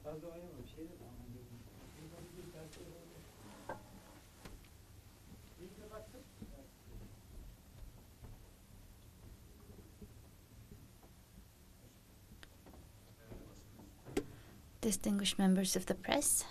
Distinguished members of the press,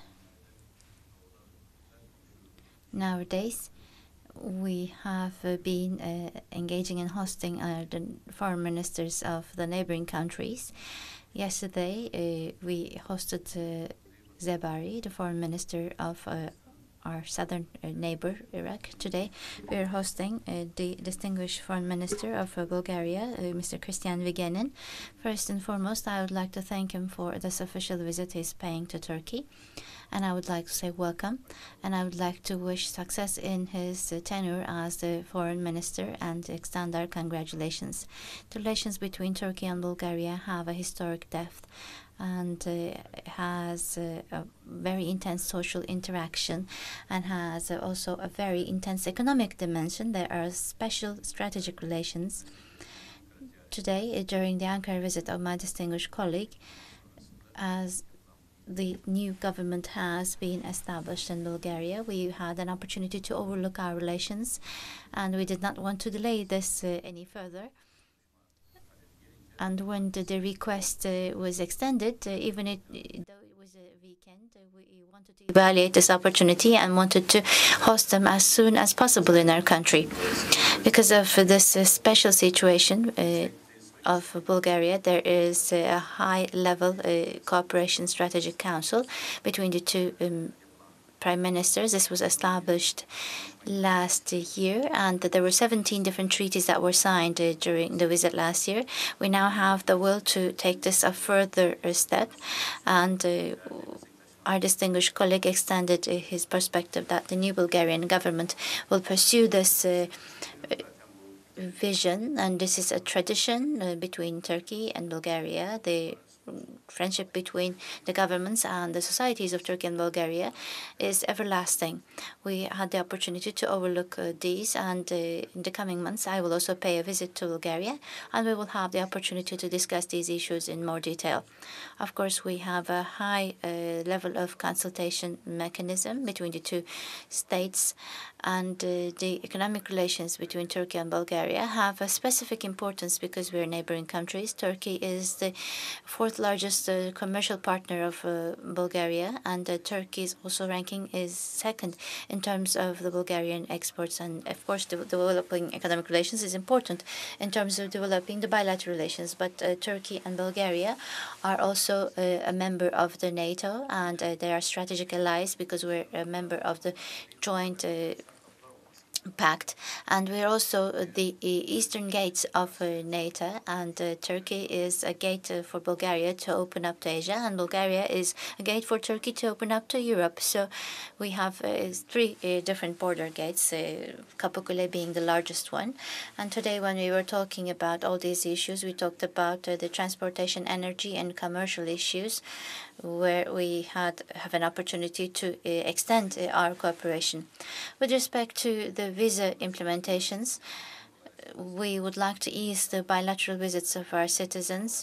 nowadays we have been engaging in hosting the foreign ministers of the neighboring countries. Yesterday we hosted Zebari, the foreign minister of our southern neighbor, Iraq. Today we are hosting the distinguished foreign minister of Bulgaria, Mr. Kristian Vigenin. First and foremost, I would like to thank him for this official visit he's paying to Turkey. And I would like to say welcome, and I would like to wish success in his tenure as the foreign minister and extend our congratulations. The relations between Turkey and Bulgaria have a historic depth and has a very intense social interaction and has also a very intense economic dimension. There are special strategic relations. Today, during the Ankara visit of my distinguished colleague, as the new government has been established in Bulgaria, we had an opportunity to overlook our relations, and we did not want to delay this any further. And when the request was extended, even though it was a weekend, we wanted to evaluate this opportunity and wanted to host them as soon as possible in our country. Because of this special situation of Bulgaria, there is a high-level cooperation strategic council between the two prime ministers. This was established last year, and there were 17 different treaties that were signed during the visit last year. We now have the will to take this a further step, and our distinguished colleague extended his perspective that the new Bulgarian government will pursue this vision, and this is a tradition between Turkey and Bulgaria. The friendship between the governments and the societies of Turkey and Bulgaria is everlasting. We had the opportunity to overlook these, and in the coming months I will also pay a visit to Bulgaria, and we will have the opportunity to discuss these issues in more detail. Of course, we have a high level of consultation mechanism between the two states, and the economic relations between Turkey and Bulgaria have a specific importance because we're neighboring countries. Turkey is the fourth largest commercial partner of Bulgaria, and Turkey's also ranking is second in terms of the Bulgarian exports. And of course, developing economic relations is important in terms of developing the bilateral relations. But Turkey and Bulgaria are also a member of the NATO, and they are strategic allies because we're a member of the joint pact, and we're also the eastern gates of NATO, and Turkey is a gate for Bulgaria to open up to Asia, and Bulgaria is a gate for Turkey to open up to Europe. So we have three different border gates, Kapıkule being the largest one. And today when we were talking about all these issues, we talked about the transportation, energy and commercial issues, where we have an opportunity to extend our cooperation. With respect to the visa implementations, we would like to ease the bilateral visits of our citizens.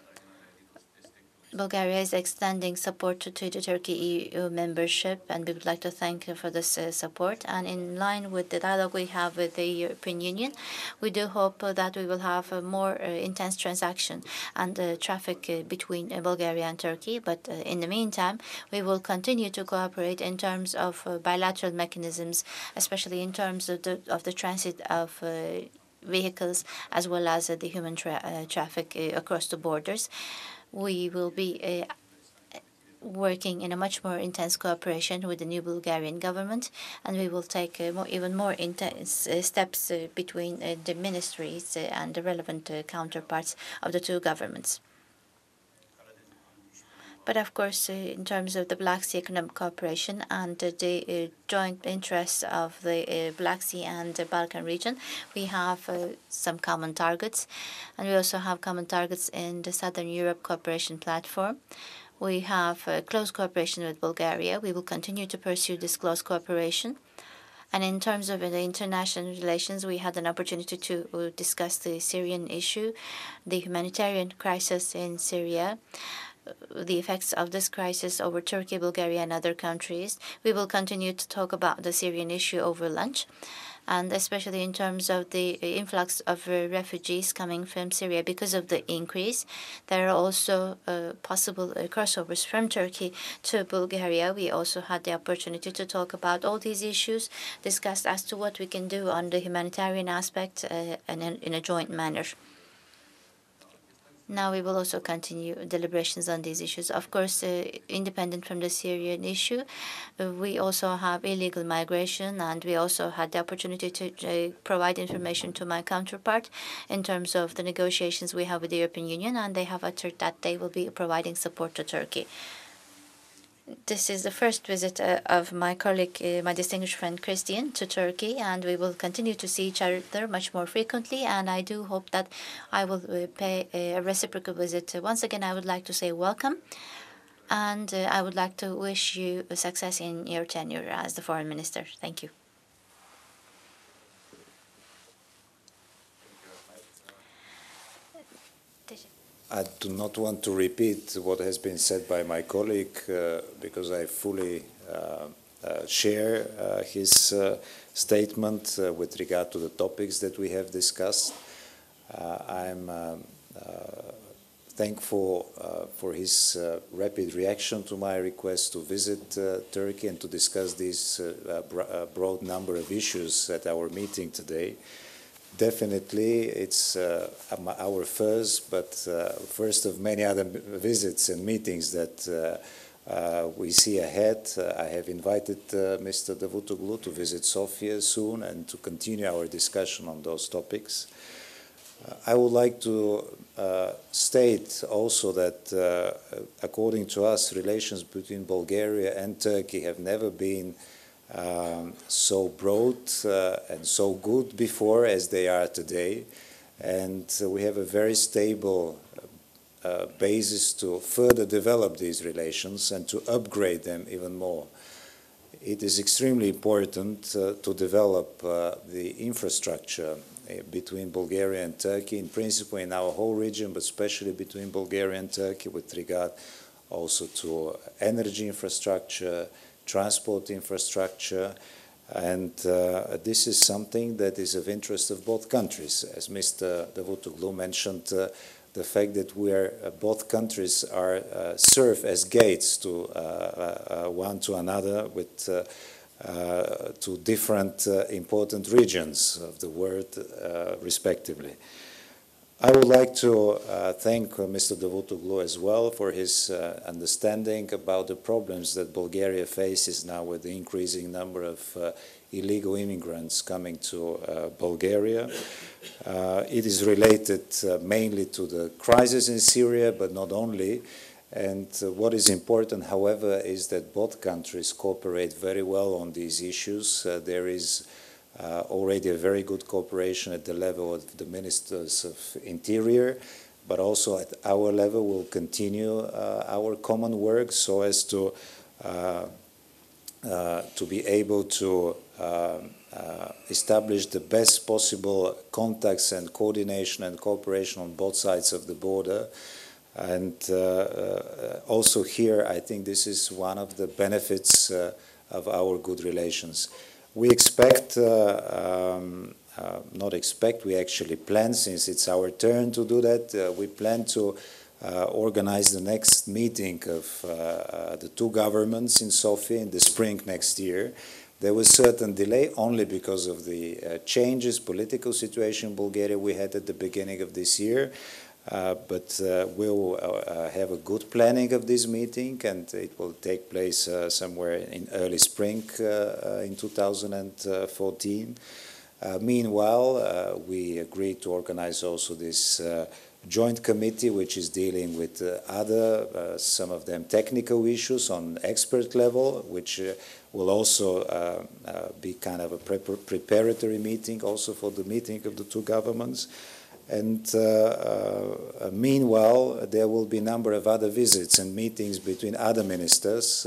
Bulgaria is extending support to the Turkey EU membership, and we would like to thank you for this support. And in line with the dialogue we have with the European Union, we do hope that we will have a more intense transaction and traffic between Bulgaria and Turkey. But in the meantime, we will continue to cooperate in terms of bilateral mechanisms, especially in terms of the transit of vehicles as well as the human traffic across the borders. We will be working in a much more intense cooperation with the new Bulgarian government, and we will take even more intense steps between the ministries and the relevant counterparts of the two governments. But of course, in terms of the Black Sea Economic Cooperation and the joint interests of the Black Sea and the Balkan region, we have some common targets. And we also have common targets in the Southern Europe Cooperation Platform. We have close cooperation with Bulgaria. We will continue to pursue this close cooperation. And in terms of the international relations, we had an opportunity to discuss the Syrian issue, the humanitarian crisis in Syria, the effects of this crisis over Turkey, Bulgaria, and other countries. We will continue to talk about the Syrian issue over lunch, and especially in terms of the influx of refugees coming from Syria because of the increase. There are also possible crossovers from Turkey to Bulgaria. We also had the opportunity to talk about all these issues, discussed as to what we can do on the humanitarian aspect and in a joint manner. Now we will also continue deliberations on these issues. Of course, independent from the Syrian issue, we also have illegal migration, and we also had the opportunity to provide information to my counterpart in terms of the negotiations we have with the European Union, and they have uttered that they will be providing support to Turkey. This is the first visit of my colleague, my distinguished friend Kristian, to Turkey, and we will continue to see each other much more frequently, and I do hope that I will pay a reciprocal visit. Once again, I would like to say welcome, and I would like to wish you success in your tenure as the foreign minister. Thank you. I do not want to repeat what has been said by my colleague because I fully share his statement with regard to the topics that we have discussed. I'm thankful for his rapid reaction to my request to visit Turkey and to discuss this broad number of issues at our meeting today. Definitely, it's our first, but first of many other visits and meetings that we see ahead. I have invited Mr. Davutoğlu to visit Sofia soon and to continue our discussion on those topics. I would like to state also that, according to us, relations between Bulgaria and Turkey have never been so broad and so good before as they are today, and we have a very stable basis to further develop these relations and to upgrade them even more. It is extremely important to develop the infrastructure between Bulgaria and Turkey, in principle in our whole region, but especially between Bulgaria and Turkey with regard also to energy infrastructure, transport infrastructure, and this is something that is of interest of both countries. As Mr. Davutoğlu mentioned, the fact that both countries serve as gates to one to another with to different important regions of the world, respectively. I would like to thank Mr. Davutoğlu as well for his understanding about the problems that Bulgaria faces now with the increasing number of illegal immigrants coming to Bulgaria. It is related mainly to the crisis in Syria, but not only. And what is important, however, is that both countries cooperate very well on these issues. There is already a very good cooperation at the level of the Ministers of Interior, but also at our level we'll continue our common work so as to be able to establish the best possible contacts and coordination and cooperation on both sides of the border. And also here, I think this is one of the benefits of our good relations. We expect, not expect, we actually plan, since it's our turn to do that, we plan to organize the next meeting of the two governments in Sofia in the spring next year. There was certain delay only because of the changes, political situation in Bulgaria we had at the beginning of this year. But we'll have a good planning of this meeting, and it will take place somewhere in early spring in 2014. Meanwhile, we agreed to organize also this joint committee, which is dealing with other, some of them technical issues on expert level, which will also be kind of a preparatory meeting also for the meeting of the two governments. And meanwhile, there will be a number of other visits and meetings between other ministers,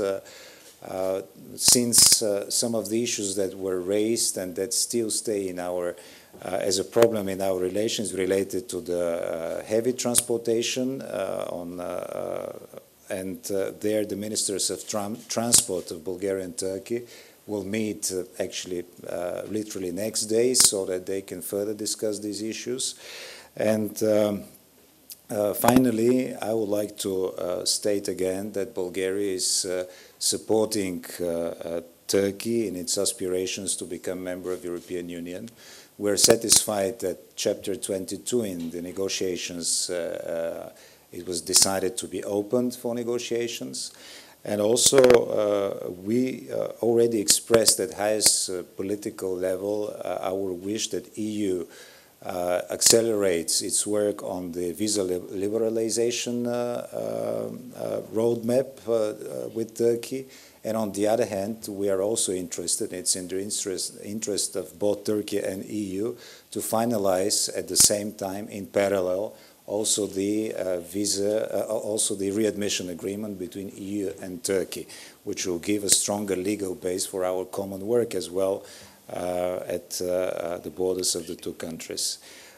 since some of the issues that were raised and that still stay in our as a problem in our relations related to the heavy transportation and there the ministers of transport of Bulgaria and Turkey will meet actually literally next day so that they can further discuss these issues. And finally, I would like to state again that Bulgaria is supporting Turkey in its aspirations to become a member of the European Union. We're satisfied that Chapter 22 in the negotiations, it was decided to be opened for negotiations. And also, we already expressed at highest political level our wish that EU accelerates its work on the visa liberalization roadmap with Turkey. And on the other hand, we are also interested, it's in the interest of both Turkey and EU, to finalize at the same time, in parallel, also the also the readmission agreement between EU and Turkey, which will give a stronger legal base for our common work as well at the borders of the two countries.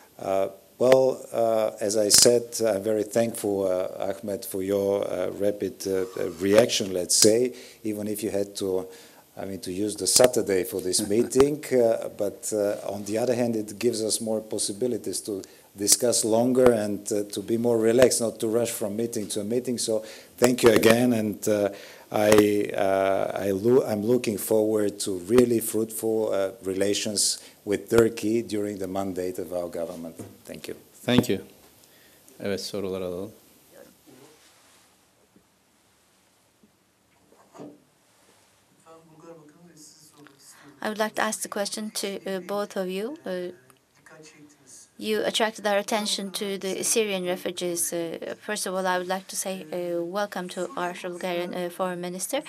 As I said, I'm very thankful, Ahmed, for your rapid reaction, let's say, even if you had to, to use the Saturday for this meeting. But on the other hand, it gives us more possibilities to discuss longer and to be more relaxed, not to rush from meeting to meeting. So thank you again, and I'm looking forward to really fruitful relations with Turkey during the mandate of our government. Thank you. Thank you. Evet, sorular alalım. I would like to ask the question to both of you. You attracted our attention to the Syrian refugees. First of all, I would like to say welcome to our Bulgarian Foreign Minister.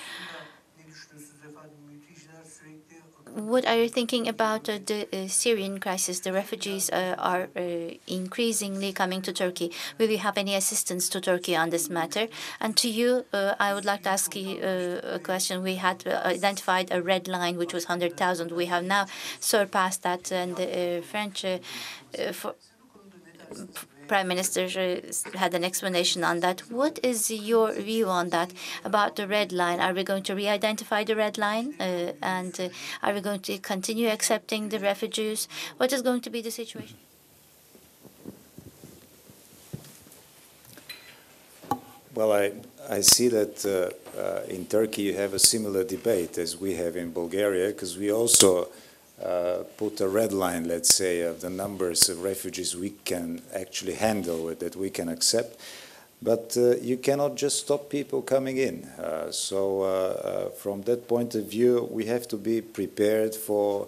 What are you thinking about the Syrian crisis? The refugees are increasingly coming to Turkey. Will you have any assistance to Turkey on this matter? And to you, I would like to ask you a question. We had identified a red line, which was 100,000. We have now surpassed that, and the French Prime Minister had an explanation on that. What is your view on that, about the red line? Are we going to re-identify the red line? And are we going to continue accepting the refugees? What is going to be the situation? Well, I see that in Turkey you have a similar debate as we have in Bulgaria, because we also put a red line, let's say, of the numbers of refugees we can actually handle, that we can accept. But you cannot just stop people coming in. So from that point of view, we have to be prepared for,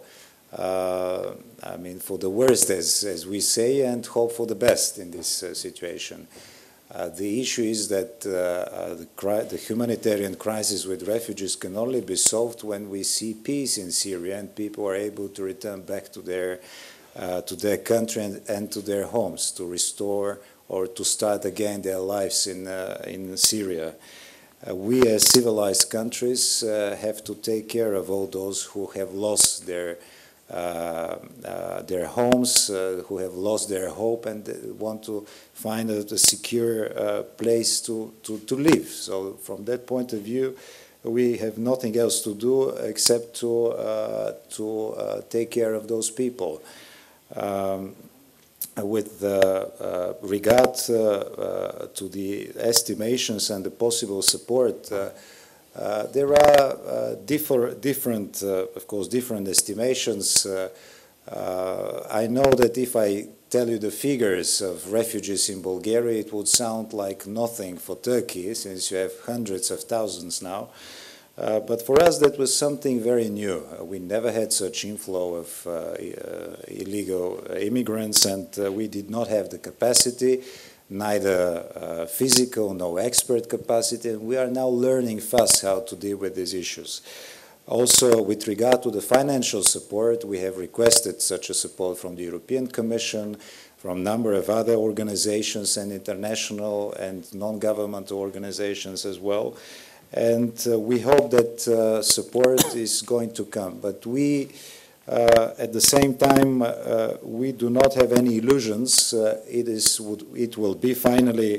for the worst, as we say, and hope for the best in this situation. The issue is that the humanitarian crisis with refugees can only be solved when we see peace in Syria and people are able to return back to their country and to their homes, to restore or to start again their lives in Syria. We as civilized countries have to take care of all those who have lost their homes, who have lost their hope and want to find a secure place to live. So from that point of view, we have nothing else to do except to take care of those people. With regard to the estimations and the possible support, there are different estimations. I know that if I tell you the figures of refugees in Bulgaria, it would sound like nothing for Turkey, since you have hundreds of thousands now. But for us, that was something very new. We never had such inflow of illegal immigrants, and we did not have the capacity, neither physical nor expert capacity, and we are now learning fast how to deal with these issues. Also, with regard to the financial support, we have requested such a support from the European Commission, from a number of other organizations and international and non-governmental organizations as well. And we hope that support is going to come. But we, at the same time, we do not have any illusions. It will be finally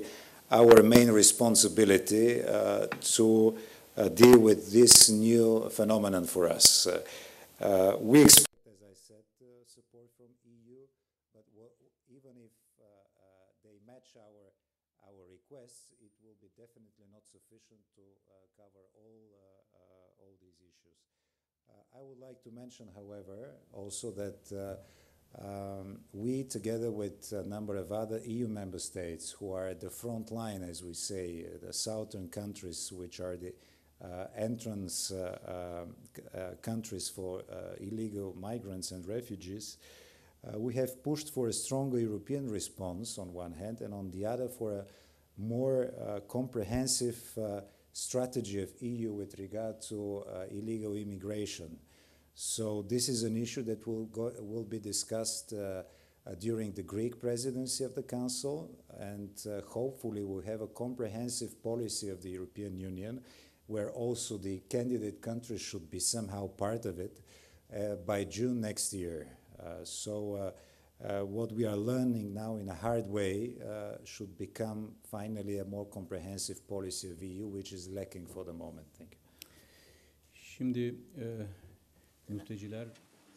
our main responsibility to deal with this new phenomenon for us. We expect, as I said, support from EU, but even if they match our requests, it will be definitely not sufficient to cover all these issues. I would like to mention, however, also that we, together with a number of other EU member states who are at the front line, as we say, the southern countries, which are the entrance countries for illegal migrants and refugees, we have pushed for a stronger European response on one hand, and on the other for a more comprehensive strategy of EU with regard to illegal immigration. So this is an issue that will be discussed during the Greek presidency of the Council, and hopefully we'll have a comprehensive policy of the European Union where also the candidate countries should be somehow part of it by June next year. So what we are learning now in a hard way should become finally a more comprehensive policy of EU, which is lacking for the moment. Thank you. Şimdi mülteciler.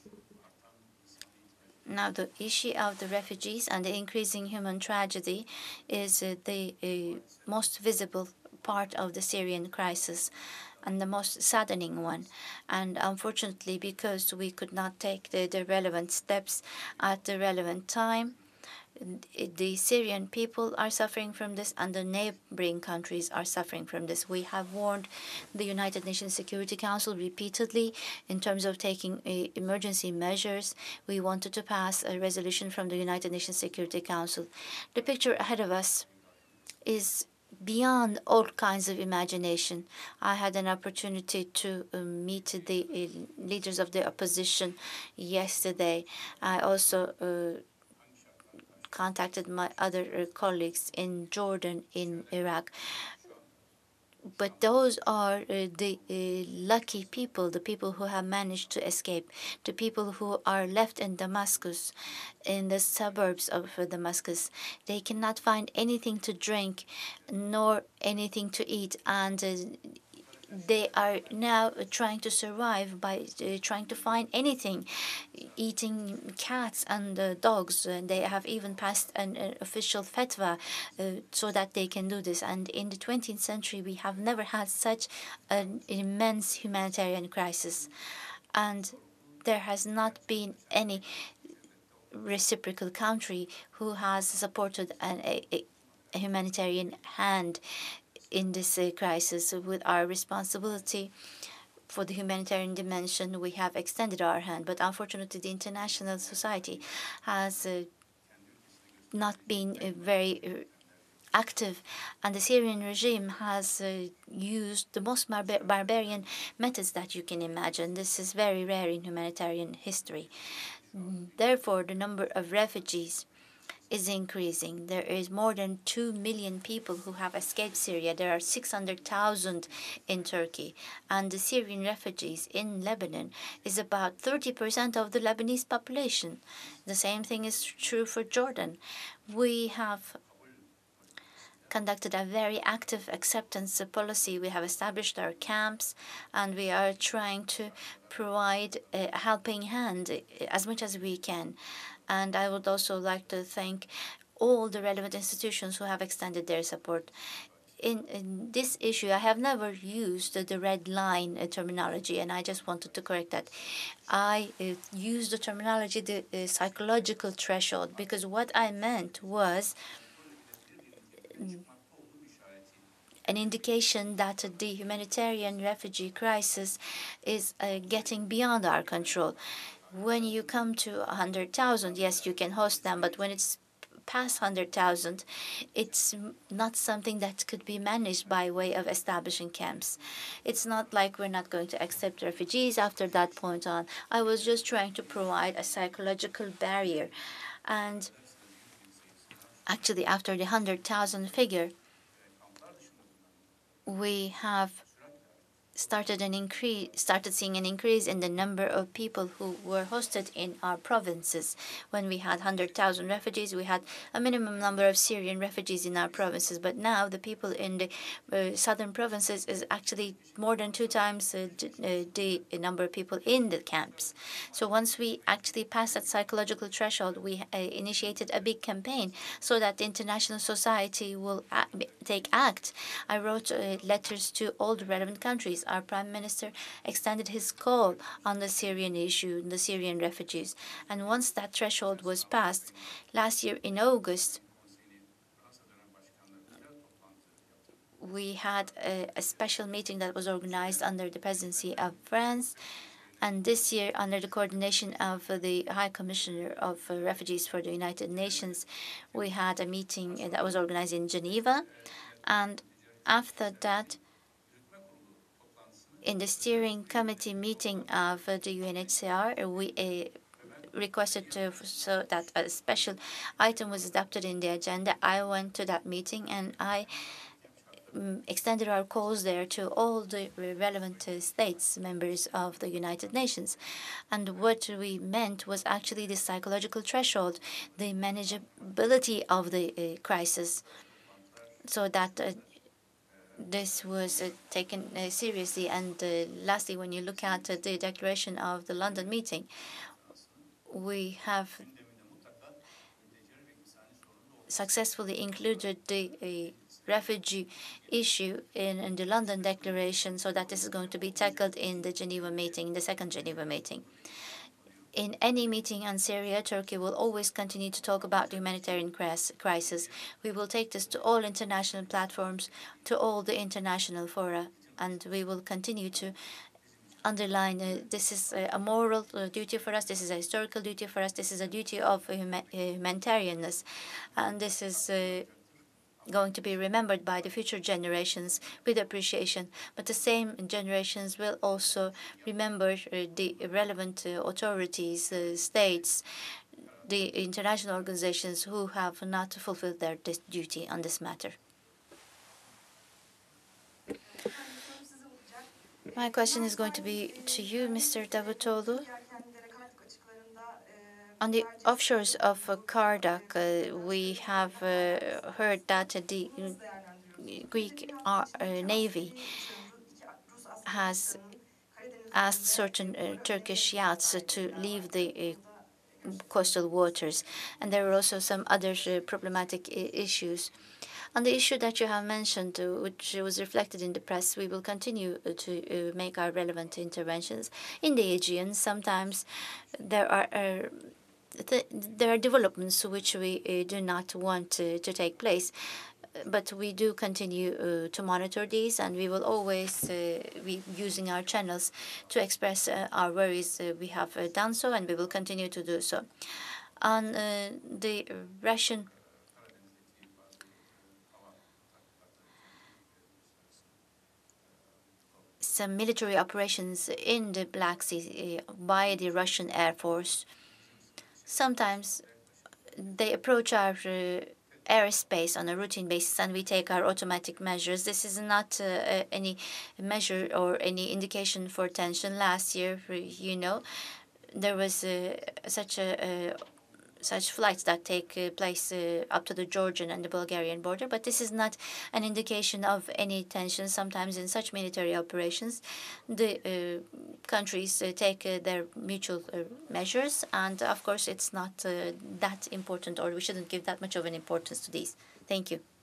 Now, the issue of the refugees and the increasing human tragedy is the most visible part of the Syrian crisis and the most saddening one. And unfortunately, because we could not take the relevant steps at the relevant time, the Syrian people are suffering from this, and the neighboring countries are suffering from this. We have warned the United Nations Security Council repeatedly in terms of taking emergency measures. We wanted to pass a resolution from the United Nations Security Council. The picture ahead of us is beyond all kinds of imagination. I had an opportunity to meet the leaders of the opposition yesterday. I also contacted my other colleagues in Jordan, in Iraq. But those are the lucky people, the people who have managed to escape, the people who are left in Damascus, in the suburbs of Damascus. They cannot find anything to drink nor anything to eat, and they are now trying to survive by trying to find anything, eating cats and dogs. And they have even passed an official fatwa so that they can do this. And in the 20th century, we have never had such an immense humanitarian crisis. And there has not been any reciprocal country who has supported a humanitarian hand in this crisis. With our responsibility for the humanitarian dimension, we have extended our hand, but unfortunately the international society has not been very active, and the Syrian regime has used the most barbarian methods that you can imagine. This is very rare in humanitarian history. Therefore, the number of refugees is increasing. There is more than 2 million people who have escaped Syria. There are 600,000 in Turkey. And the Syrian refugees in Lebanon is about 30% of the Lebanese population. The same thing is true for Jordan. We have conducted a very active acceptance policy. We have established our camps, and we are trying to provide a helping hand as much as we can. And I would also like to thank all the relevant institutions who have extended their support. In this issue, I have never used the red line terminology, and I just wanted to correct that. I used the terminology, the psychological threshold, because what I meant was an indication that the humanitarian refugee crisis is getting beyond our control. When you come to 100,000, yes, you can host them, but when it's past 100,000, it's not something that could be managed by way of establishing camps. It's not like we're not going to accept refugees after that point on. I was just trying to provide a psychological barrier. And actually, after the 100,000 figure, we have started seeing an increase in the number of people who were hosted in our provinces. When we had 100,000 refugees, we had a minimum number of Syrian refugees in our provinces. But now the people in the southern provinces is actually more than 2 times the number of people in the camps. So once we actually passed that psychological threshold, we initiated a big campaign so that the international society will take act. I wrote letters to all the relevant countries. Our Prime Minister extended his call on the Syrian issue, the Syrian refugees. And once that threshold was passed, last year in August, we had a special meeting that was organized under the presidency of France. And this year, under the coordination of the High Commissioner of Refugees for the United Nations, we had a meeting that was organized in Geneva. And after that, in the steering committee meeting of the UNHCR, we requested so that a special item was adopted in the agenda. I went to that meeting and I extended our calls there to all the relevant states, members of the United Nations. And what we meant was actually the psychological threshold, the manageability of the crisis, so that this was taken seriously. And lastly, when you look at the declaration of the London meeting, we have successfully included the refugee issue in the London Declaration, so that this is going to be tackled in the Geneva meeting, the second Geneva meeting. In any meeting on Syria, Turkey will always continue to talk about the humanitarian crisis. We will take this to all international platforms, to all the international fora, and we will continue to underline this is a moral duty for us, this is a historical duty for us, this is a duty of humanitarianness, and this is going to be remembered by the future generations with appreciation. But the same generations will also remember the relevant authorities, states, the international organizations who have not fulfilled their duty on this matter. My question is going to be to you, Mr. Davutoğlu. On the offshores of Kardak, we have heard that the Greek Navy has asked certain Turkish yachts to leave the coastal waters. And there are also some other problematic issues. On the issue that you have mentioned, which was reflected in the press, we will continue to make our relevant interventions. In the Aegean, sometimes there are developments which we do not want to take place. But we do continue to monitor these, and we will always be using our channels to express our worries. We have done so, and we will continue to do so. On the Russian some military operations in the Black Sea by the Russian Air Force, sometimes they approach our airspace on a routine basis, and we take our automatic measures. This is not any measure or any indication for tension. Last year, you know, there was such flights that take place up to the Georgian and the Bulgarian border, but this is not an indication of any tension. Sometimes in such military operations, the countries take their mutual measures, and of course it's not that important, or we shouldn't give that much of an importance to these. Thank you.